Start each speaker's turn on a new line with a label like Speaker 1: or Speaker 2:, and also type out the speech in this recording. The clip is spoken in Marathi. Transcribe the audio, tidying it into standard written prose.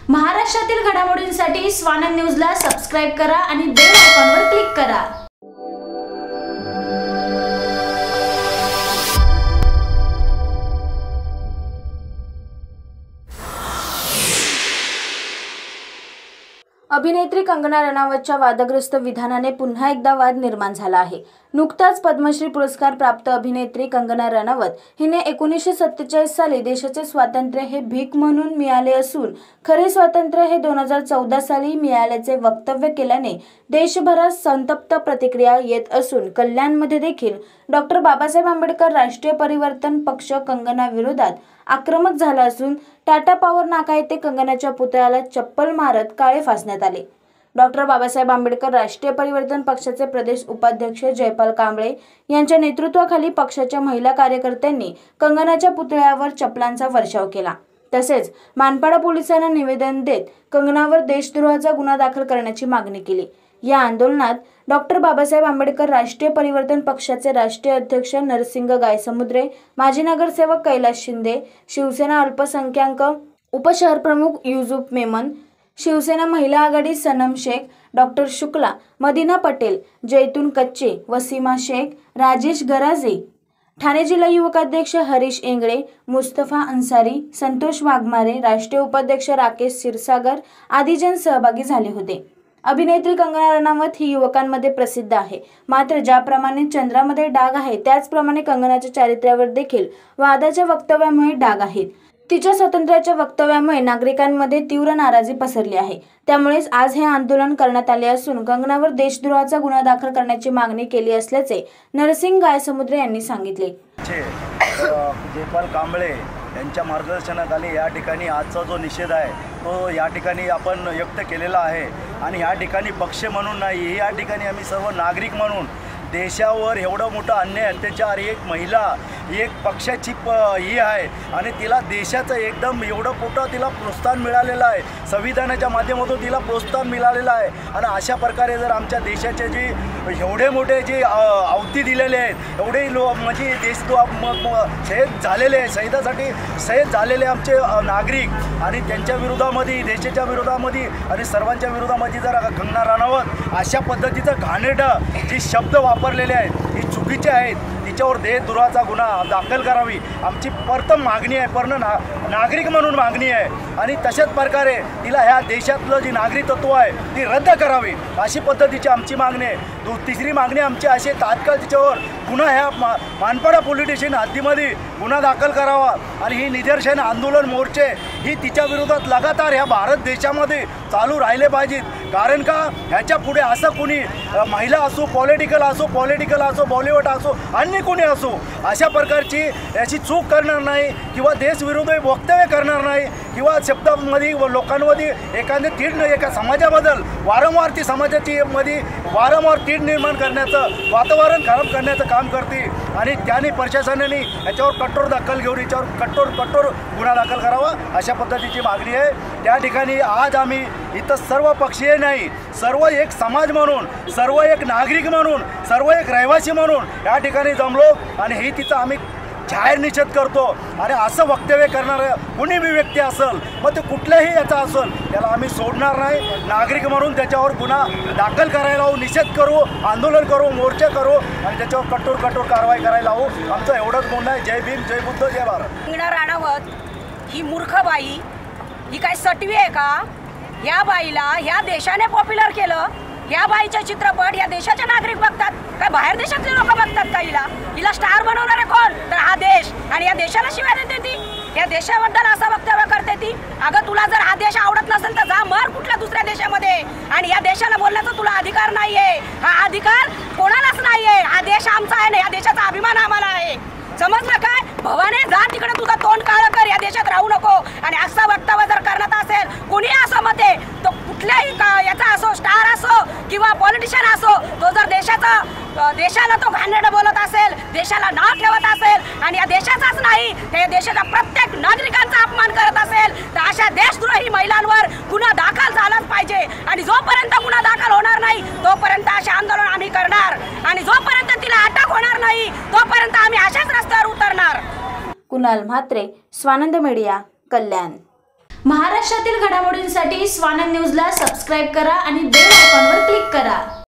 Speaker 1: महाराष्ट्रातील घडामोडींसाठी स्वानंद न्यूजला सबस्क्राइब करा आणि बेल आयकॉनवर क्लिक करा।
Speaker 2: अभिनेत्री कंगना रनौतच्या वादग्रस्त विधानाने पुन्हा एकदा वाद निर्माण झाला आहे। नुकताच पद्मश्री पुरस्कार प्राप्त अभिनेत्री कंगना रनौत हिने 1947 साली देशाचे स्वातंत्र्य हे भीक म्हणून मिळाले असून खरे स्वातंत्र्य हे 2014 साली मिळाल्याचे वक्तव्य केल्याने देशभरात संतप्त प्रतिक्रिया येत असून कल्याणमध्ये देखील डॉक्टर बाबासाहेब आंबेडकर राष्ट्रीय परिवर्तन पक्ष कंगना विरोधात आक्रमक झाला असून टाटा पॉवर नाका येथे कंगनाच्या पुतळ्याला चप्पल मारत काळे फासण्यात आले। डॉक्टर बाबासाहेब आंबेडकर राष्ट्रीय परिवर्तन पक्षाचे प्रदेश उपाध्यक्ष जयपाल कांबळे यांच्या नेतृत्वाखाली पक्षाच्या महिला कार्यकर्त्यांनी कंगनाच्या पुतळ्यावर चप्पलांचा वर्षाव केला। तसेच मानपाडा पोलिसांना निवेदन देत कंगनावर देशद्रोहाचा गुन्हा दाखल करण्याची मागणी केली। या आंदोलनात डॉक्टर बाबासाहेब आंबेडकर राष्ट्रीय परिवर्तन पक्षाचे राष्ट्रीय अध्यक्ष नरसिंह गायसमुद्रे, माजी नगरसेवक कैलास शिंदे, शिवसेना अल्पसंख्याक उपशहरप्रमुख युसुफ मेमन, शिवसेना महिला आघाडी सनम शेख, डॉक्टर शुक्ला, मदीना पटेल, जैतून कच्चे, वसीमा शेख, राजेश गराजे, ठाणे जिल्हा युवकाध्यक्ष हरीश एंगळे, मुस्तफा अन्सारी, संतोष वाघमारे, राष्ट्रीय उपाध्यक्ष राकेश क्षीरसागर आदी जण सहभागी झाले होते। अभिनेत्री कंगना रनौत ही युवकांमध्ये प्रसिद्ध आहे, मात्र ज्याप्रमाणे चंद्रामध्ये डाग आहे त्याचप्रमाणे कंगनाच्या चारित्र्यावर देखील वादाच्या वक्तव्यामुळे डाग आहेत। तिच्या स्वातंत्र्याच्या वक्तव्यामुळे नागरिकांमध्ये तीव्र नाराजी पसरली आहे। त्यामुळेच आज हे आंदोलन करण्यात आले असून कंगनावर देशद्रोहाचा गुन्हा दाखल करण्याची मागणी केली असल्याचे नरसिंह गायसमुद्रे यांनी सांगितले।
Speaker 3: जयपाल कांबळे यांच्या मार्गदर्शनाखाली या ठिकाणी आजचा जो निषेध आहे तो या ठिकाणी आपण व्यक्त केलेला आहे आणि या ठिकाणी पक्ष म्हणून नाही, या ठिकाणी आम्ही सर्व नागरिक म्हणून देशावर एवढा मोठा अन्याय अत्याचार, एक महिला एक पक्षाची ही आहे आणि तिला देशाचं एकदम एवढं मोठं तिला प्रोत्साहन मिळालेलं आहे, संविधानाच्या माध्यमातून तिला प्रोत्साहन मिळालेलं आहे। आणि अशा प्रकारे जर आमच्या देशाचे जे एवढे मोठे जे अवधी दिलेले आहेत, एवढे म्हणजे देश शहीद झालेले आहे, शहीदासाठी शहीद झालेले आमचे नागरिक आणि त्यांच्या विरोधामध्ये, देशाच्या विरोधामध्ये आणि सर्वांच्या विरोधामध्ये जर कंगना रनौत अशा पद्धतीचं घाणेरडं जे शब्द वापरलेले आहेत ही चुकीचे आहेत, तिच्यावर देशद्रोहाचा गुन्हा दाखल करावी आमची प्रथम मागणी आहे, नागरिक म्हणून मागणी आहे। आणि तशाच प्रकारे तिला ह्या देशातलं जी नागरिकत्व आहे ती रद्द करावी अशी पद्धतीची आमची मागणी आहे। तिसरी मागणी आमची अशी, तात्काळ तिच्यावर गुन्हा ह्या मानपाडा पोलीस स्टेशन हद्दीमध्ये गुन्हा दाखल करावा आणि ही निदर्शन आंदोलन मोर्चे ही तिच्या विरोधात लगातार ह्या भारत देशामध्ये चालू राहिले पाहिजेत। कारण का ह्याच्या पुढे असं कुणी महिला असो, पॉलिटिकल असो, बॉलिवूड असो, अन्य कोणी असो अशा प्रकारची याची चूक करणार नाही किंवा देशविरोधी वक्तव्य करणार नाही किंवा शब्दामध्ये लोकांमध्ये एका समाजाबद्दल वारंवार ती समाजाची मध्ये वारंवार तीड निर्माण करण्याचं वातावरण खराब करण्याचं काम करते आणि त्याने प्रशासनाने याच्यावर कठोर दखल घेऊन याच्यावर कठोर गुन्हा दाखल करावा अशा पद्धतीची मागणी आहे। त्या ठिकाणी आज आम्ही इथं सर्व पक्षीय नाही, सर्व एक समाज म्हणून, सर्व एक नागरिक म्हणून, सर्व एक रहिवासी म्हणून या ठिकाणी जमलो आणि ही तिचा आम्ही जाहीर निषेध करतो। आणि असं वक्तव्य करणारं कुणी बी व्यक्ती असेल, मग ते कुठल्याही याचा असेल, त्याला आम्ही सोडणार नाही। नागरिक म्हणून त्याच्यावर गुन्हा दाखल करायला लावू, निषेध करू, आंदोलन करू, मोर्चे करू आणि त्याच्यावर कठोर कारवाई करायला लावू। आमचं एवढंच म्हणणं आहे। जय भीम, जय बुद्ध, जय भारत।
Speaker 4: कंगना रनौत ही मूर्ख बाई, ही काय सटवी आहे का? या बाईला ह्या देशाने पॉप्युलर केलं, या बाईचे चित्रपट या देशाचे नागरिक बघतात, काय बाहेर देशातले लोक बघतात का? हिला स्टार बनवणारे कोण? तर हा देश, आणि या देशाला शिव्या देते ती, या देशाबद्दल असं वक्तव्य करते ती। अगं तुला जर हा देश आवडत नसेल तर जा मर कुठल्या दुसऱ्या देशामध्ये, आणि या देशाला बोलण्याचा तुला अधिकार नाहीये, हा अधिकार कोणालाच नाहीये। हा देश आमचा आहे ना, या देशाचा अभिमान आम्हाला आहे, समजलं काय? भवाने जा तिकडे तुझं तोंड काळं कर, या देशात राहू नको। आणि असं वक्तव्य जर करण्यात असेल कोणी असं मते, तो कुठल्याही याचा असो, स्टार असो किंवा पॉलिटिशियन असो, तो जर देशाला तो घाणेरडं बोलत असेल, देशाला नाव ठेवत असेल आणि या देशाचाच नाही त्या देशाच्या प्रत्येक नागरिकांचा अपमान करत असेल तर अशा देशद्रोही महिलांवर गुन्हा दाखल झालाच पाहिजे। आणि जोपर्यंत गुन्हा दाखल होणार नाही तोपर्यंत असे आंदोलन आम्ही करणार आणि जोपर्यंत तिला अटक होणार नाही तोपर्यंत आम्ही अशाच रस्त्यावर उतरणार।
Speaker 2: कुणाल म्हात्रे, स्वानंद मीडिया, कल्याण।
Speaker 1: महाराष्ट्रातील घडामोडींसाठी स्वानंद न्यूजला सबस्क्राईब करा आणि बेल आयकॉनवर क्लिक करा.